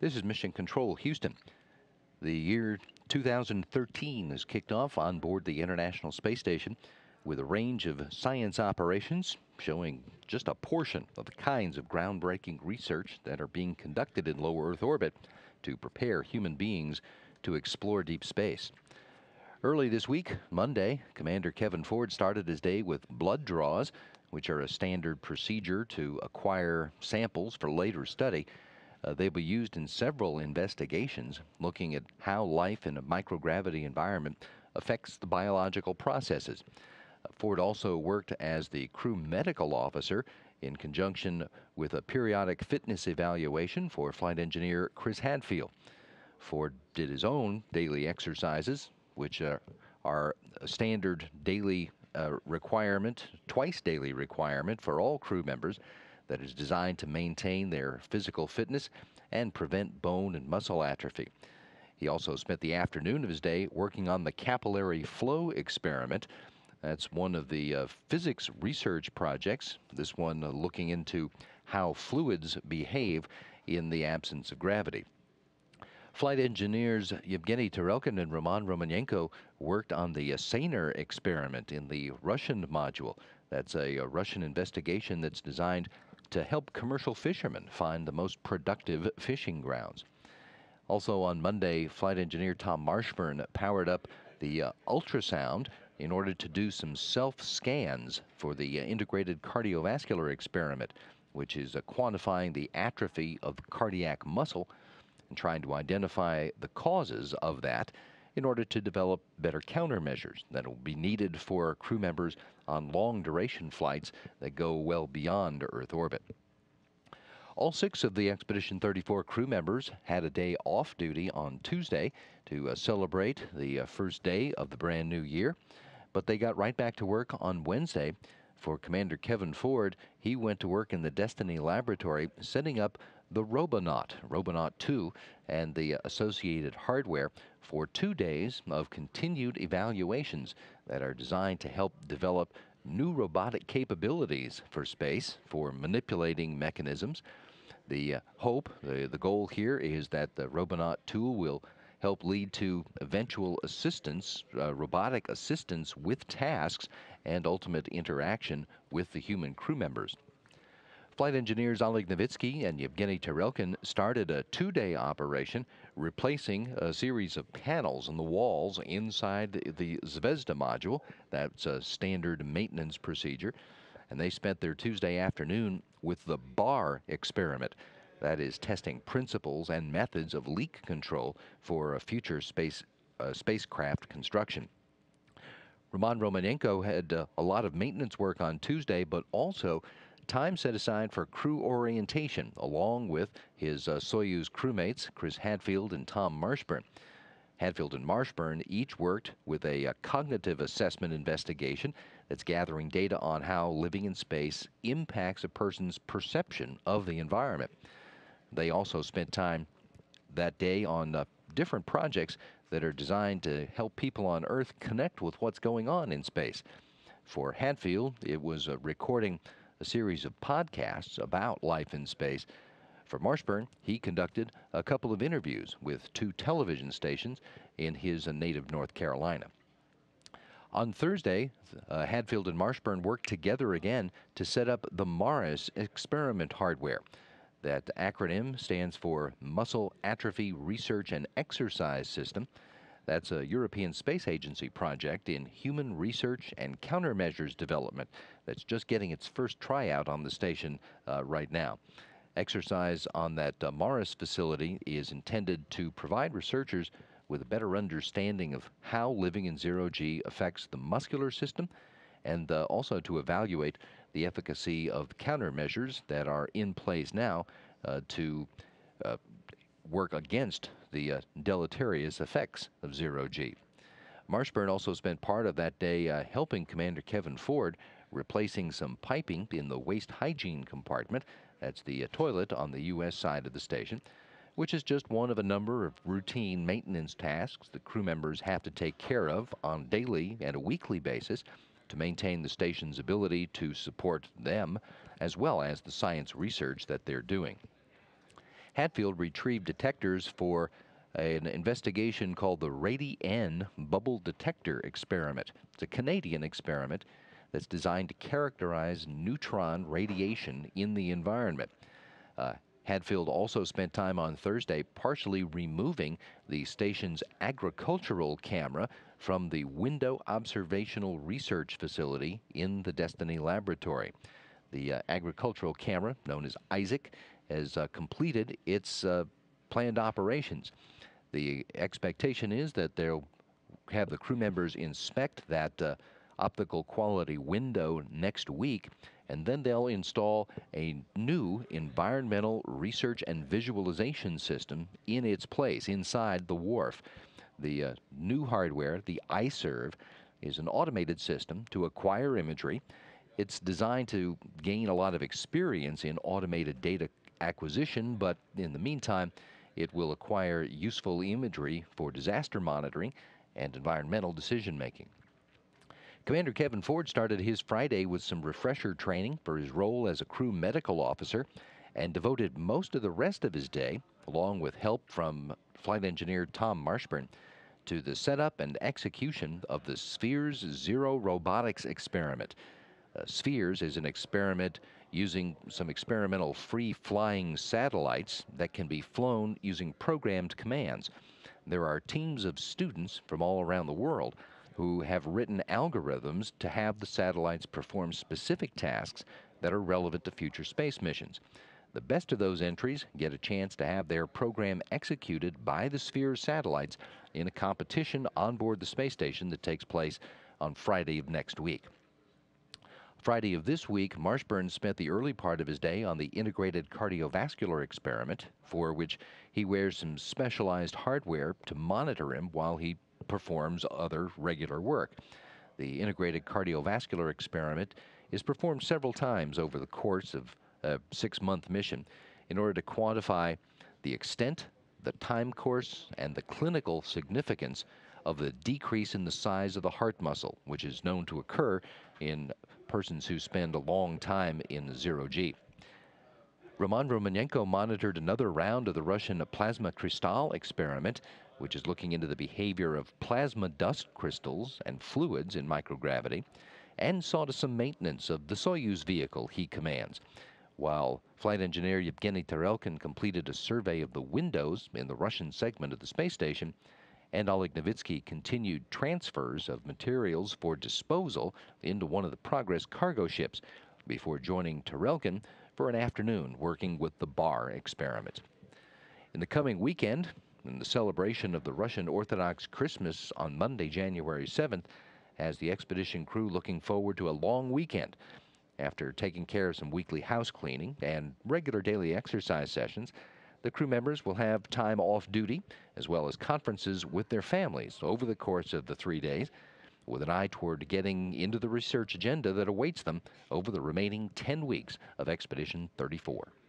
This is Mission Control Houston. The year 2013 is kicked off on board the International Space Station with a range of science operations showing just a portion of the kinds of groundbreaking research that are being conducted in low Earth orbit to prepare human beings to explore deep space. Early this week, Monday, Commander Kevin Ford started his day with blood draws, which are a standard procedure to acquire samples for later study. They'll be used in several investigations looking at how life in a microgravity environment affects the biological processes. Ford also worked as the crew medical officer in conjunction with a periodic fitness evaluation for flight engineer Chris Hadfield. Ford did his own daily exercises, which are a standard daily requirement, twice daily requirement for all crew members, that is designed to maintain their physical fitness and prevent bone and muscle atrophy. He also spent the afternoon of his day working on the capillary flow experiment. That's one of the physics research projects, this one looking into how fluids behave in the absence of gravity. Flight engineers Yevgeny Tarelkin and Roman Romanenko worked on the Saner experiment in the Russian module. That's a Russian investigation that's designed to help commercial fishermen find the most productive fishing grounds. Also on Monday, flight engineer Tom Marshburn powered up the ultrasound in order to do some self-scans for the integrated cardiovascular experiment, which is quantifying the atrophy of cardiac muscle and trying to identify the causes of that in order to develop better countermeasures that will be needed for crew members on long-duration flights that go well beyond Earth orbit. All 6 of the Expedition 34 crew members had a day off duty on Tuesday to celebrate the first day of the brand new year, but they got right back to work on Wednesday. For Commander Kevin Ford, he went to work in the Destiny Laboratory setting up the Robonaut 2, and the associated hardware for 2 days of continued evaluations that are designed to help develop new robotic capabilities for space for manipulating mechanisms. The goal here is that the Robonaut tool will help lead to eventual assistance, robotic assistance with tasks and ultimate interaction with the human crew members. Flight engineers Oleg Novitsky and Yevgeny Tarelkin started a 2-day operation replacing a series of panels on the walls inside the Zvezda module. That's a standard maintenance procedure. And they spent their Tuesday afternoon with the BAR experiment. That is testing principles and methods of leak control for a future spacecraft construction. Roman Romanenko had a lot of maintenance work on Tuesday, but also time set aside for crew orientation, along with his Soyuz crewmates, Chris Hadfield and Tom Marshburn. Hadfield and Marshburn each worked with a cognitive assessment investigation that's gathering data on how living in space impacts a person's perception of the environment. They also spent time that day on different projects that are designed to help people on Earth connect with what's going on in space. For Hadfield, it was recording a series of podcasts about life in space. For Marshburn, he conducted a couple of interviews with 2 television stations in his native North Carolina. On Thursday, Hadfield and Marshburn worked together again to set up the MARIS experiment hardware. That acronym stands for Muscle Atrophy Research and Exercise System. That's a European Space Agency project in human research and countermeasures development that's just getting its first tryout on the station right now. Exercise on that MARIS facility is intended to provide researchers with a better understanding of how living in zero-G affects the muscular system, and also to evaluate the efficacy of countermeasures that are in place now to work against the deleterious effects of zero-G. Marshburn also spent part of that day helping Commander Kevin Ford replacing some piping in the waste hygiene compartment. That's the toilet on the U.S. side of the station, which is just one of a number of routine maintenance tasks the crew members have to take care of on a daily and a weekly basis to maintain the station's ability to support them, as well as the science research that they're doing. Hatfield retrieved detectors for an investigation called the Radi-N Bubble Detector Experiment. It's a Canadian experiment that's designed to characterize neutron radiation in the environment. Hadfield also spent time on Thursday partially removing the station's agricultural camera from the Window Observational Research Facility in the Destiny Laboratory. The agricultural camera, known as Isaac, has completed its planned operations. The expectation is that they'll have the crew members inspect that optical quality window next week, and then they'll install a new environmental research and visualization system in its place inside the wharf. The new hardware, the iServe, is an automated system to acquire imagery. It's designed to gain a lot of experience in automated data acquisition, but in the meantime, it will acquire useful imagery for disaster monitoring and environmental decision making. Commander Kevin Ford started his Friday with some refresher training for his role as a crew medical officer and devoted most of the rest of his day, along with help from flight engineer Tom Marshburn, to the setup and execution of the Spheres Zero Robotics experiment. Spheres is an experiment using some experimental free-flying satellites that can be flown using programmed commands. There are teams of students from all around the world who have written algorithms to have the satellites perform specific tasks that are relevant to future space missions. The best of those entries get a chance to have their program executed by the Spheres satellites in a competition on board the space station that takes place on Friday of next week. Friday of this week, Marshburn spent the early part of his day on the integrated cardiovascular experiment, for which he wears some specialized hardware to monitor him while he performs other regular work. The integrated cardiovascular experiment is performed several times over the course of a 6-month mission in order to quantify the extent, the time course, and the clinical significance of the decrease in the size of the heart muscle, which is known to occur in persons who spend a long time in zero-G. Roman Romanenko monitored another round of the Russian plasma crystal experiment, which is looking into the behavior of plasma dust crystals and fluids in microgravity, and saw to some maintenance of the Soyuz vehicle he commands, while flight engineer Yevgeny Tarelkin completed a survey of the windows in the Russian segment of the space station, and Oleg Novitsky continued transfers of materials for disposal into one of the Progress cargo ships before joining Tarelkin for an afternoon working with the BAR experiment. In the coming weekend, in the celebration of the Russian Orthodox Christmas on Monday, January 7th, has the expedition crew looking forward to a long weekend. After taking care of some weekly house cleaning and regular daily exercise sessions, the crew members will have time off duty, as well as conferences with their families over the course of the 3 days, with an eye toward getting into the research agenda that awaits them over the remaining 10 weeks of Expedition 34.